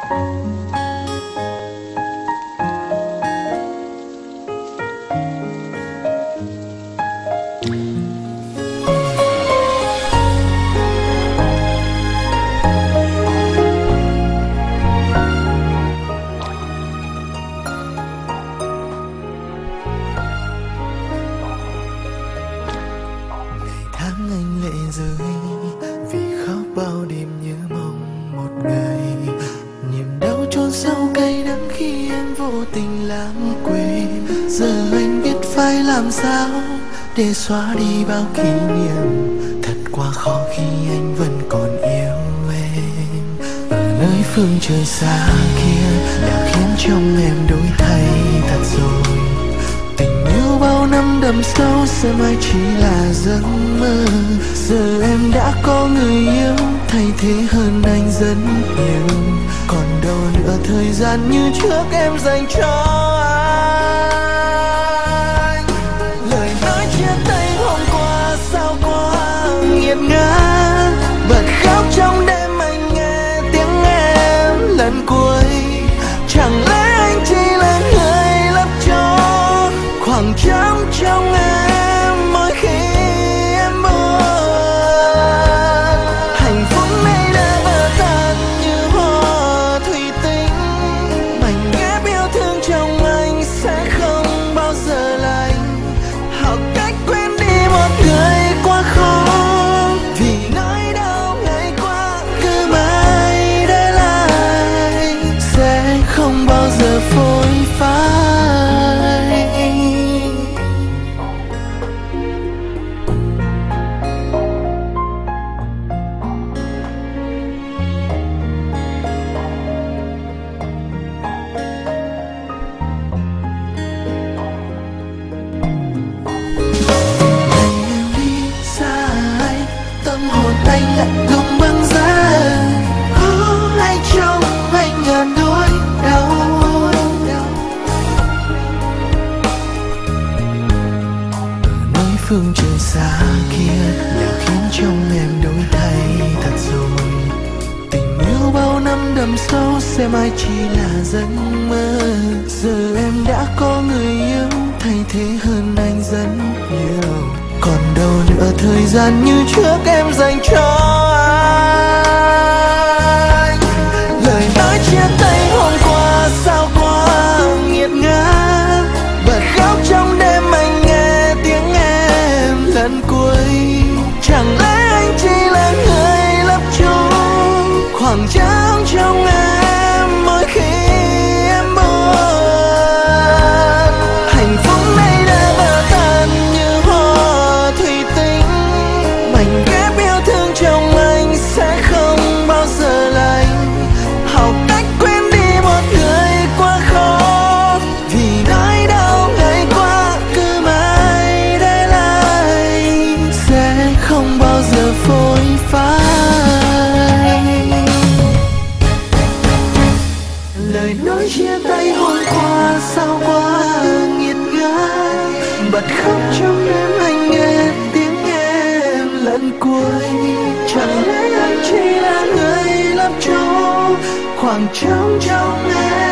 Tháng anh lệ rơi vì khóc bao đêm nhớ mong một ngày, niềm đau chôn sâu cay đắng khi em vô tình lãng quên. Giờ anh biết phải làm sao để xóa đi bao kỷ niệm, thật quá khó khi anh vẫn còn yêu em. Ở nơi phương trời xa kia đã khiến trong em đổi thay thật rồi. Tình yêu bao năm đậm sâu sẽ mãi chỉ là giấc mơ. Giờ em đã có người yêu thay thế hơn anh rất nhiều. Còn đâu nữa thời gian như trước em dành cho anh. Lời nói chia tay hôm qua sao quá nghiệt ngã, bật khóc trong đêm anh nghe tiếng em lần cuối. Chẳng lẽ anh chỉ là người lấp cho khoảng trống trong em mỗi khi em buồn. Hạnh phúc này đã vỡ tan như hoa thủy tinh, mảnh ghép yêu thương trong anh sẽ không bao giờ lành. Học cách quên đi một người quá khó, vì nỗi đau ngày qua cứ mãi để lại, sẽ không bao giờ phôi phai. Anh lạnh lùng băng giá, có ai trong anh ngàn nỗi đau. Ở nơi phương trời xa kia đã khiến trong em đổi thay thật rồi. Tình yêu bao năm đậm sâu sẽ mãi chỉ là giấc mơ. Giờ em đã có người yêu thay thế hơn anh rất nhiều. Còn đâu nữa thời gian như trước em dành cho anh. Lời nói chia tay hôm qua sao quá nghiệt ngã, bật khóc trong đêm anh nghe tiếng em lần cuối. Chẳng lẽ anh chỉ là người lấp chung khoảng trống trong em mỗi khi em buồn. Hạnh phúc này đã vỡ tan như hoa thủy tinh, mảnh ghép yêu thương trong anh sẽ không bao giờ lành. Học cách quên đi một người quá khó, vì nỗi đau ngày qua cứ mãi để lại, sẽ không bao giờ phôi phai. Lời nói chia tay hôm qua sao quá nghiệt ngã, bật khóc trong đêm anh nghe tiếng em lần cuối. Chẳng lẽ anh chỉ là người lấp chỗ khoảng trống trong em.